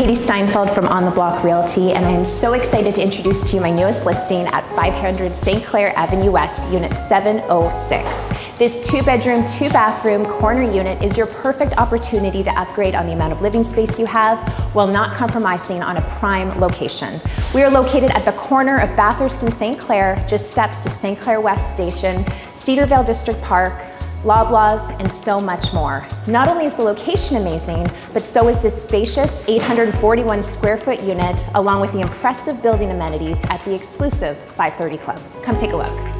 Katie Steinfeld from On the Block Realty, and I am so excited to introduce to you my newest listing at 500 St. Clair Avenue West, Unit 706. This 2-bedroom, 2-bathroom corner unit is your perfect opportunity to upgrade on the amount of living space you have while not compromising on a prime location. We are located at the corner of Bathurst and St. Clair, just steps to St. Clair West Station, Cedarvale District Park, Loblaws, and so much more. Not only is the location amazing, but so is this spacious 841 square foot unit, along with the impressive building amenities at the exclusive 530 Club. Come take a look.